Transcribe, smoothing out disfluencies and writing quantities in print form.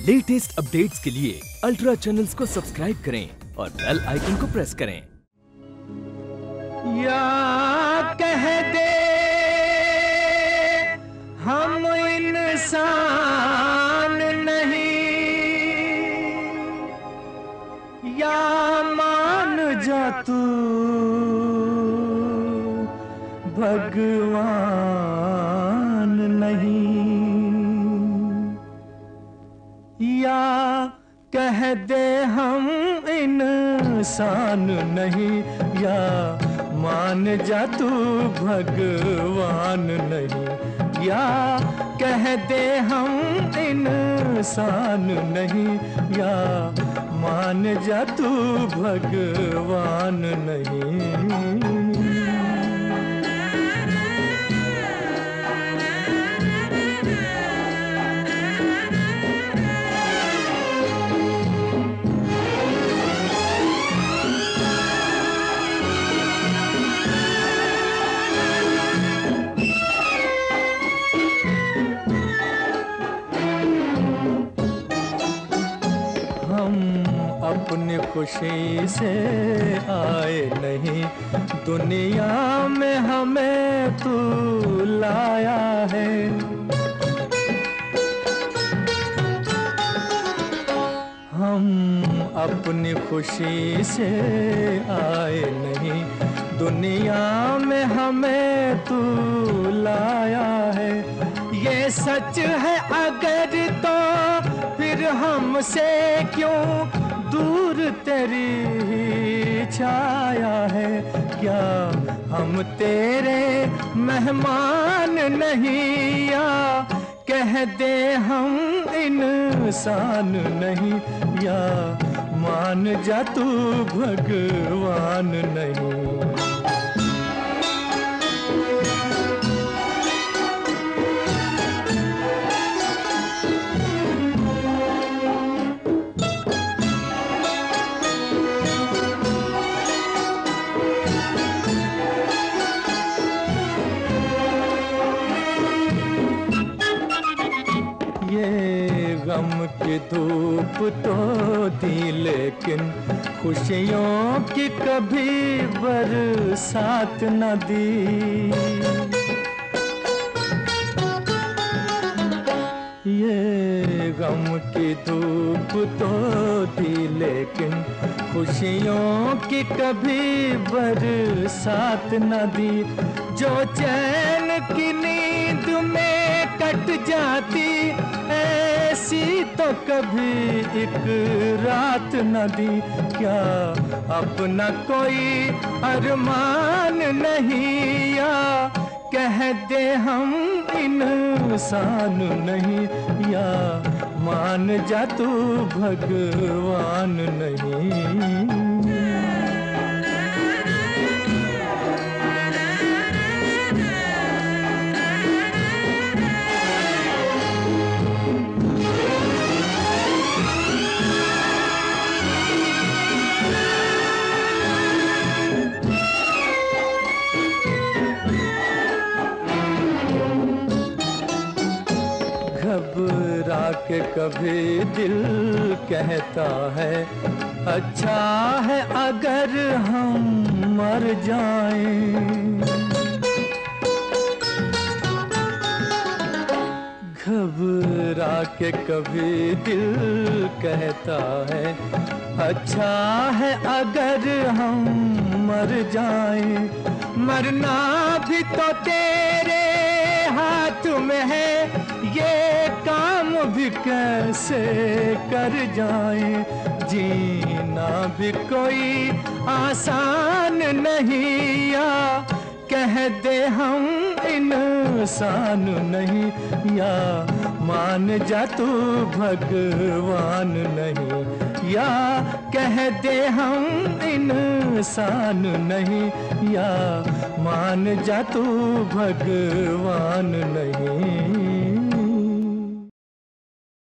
Latest updates के लिए ultra channels को सब्सक्राइब करें और बेल आइकन को प्रेस करें। या कह दे हम इंसान नहीं, या मान जा तू भगवान नहीं, या कह दे हम इंसान नहीं, या मान जा तू भगवान नहीं, या कह दे हम इंसान नहीं, या मान जा तू भगवान नहीं। अपनी खुशी से आए नहीं, दुनिया में हमें तू लाया है। हम अपनी खुशी से आए नहीं, दुनिया में हमें तू लाया है। ये सच है अगर तो फिर हमसे क्यों दूर तेरी छाया है। क्या हम तेरे मेहमान नहीं, या कह दे हम इंसान नहीं, या मान जा तू भगवान नहीं। ये गम की धूप तो थी लेकिन खुशियों की कभी बरसात न दी। ये गम की धूप तो थी लेकिन खुशियों की कभी बरसात न दी। जो चैन की नींद में कट जाती ऐसी तो कभी एक रात न दी। क्या अपना कोई अरमान नहीं, या कह दे हम इंसान नहीं, या मान जा तू भगवान नहीं। घबरा के कभी दिल कहता है अच्छा है अगर हम मर जाएं। घबरा के कभी दिल कहता है अच्छा है अगर हम मर जाएं। मरना भी तो तेरे हाथ में है, ये काम भी कैसे कर जाए। जीना भी कोई आसान नहीं, या कह दे हम इंसान नहीं, या मान जा तू भगवान नहीं। या कह दे हम इंसान नहीं, या मान जा तू भगवान नहीं।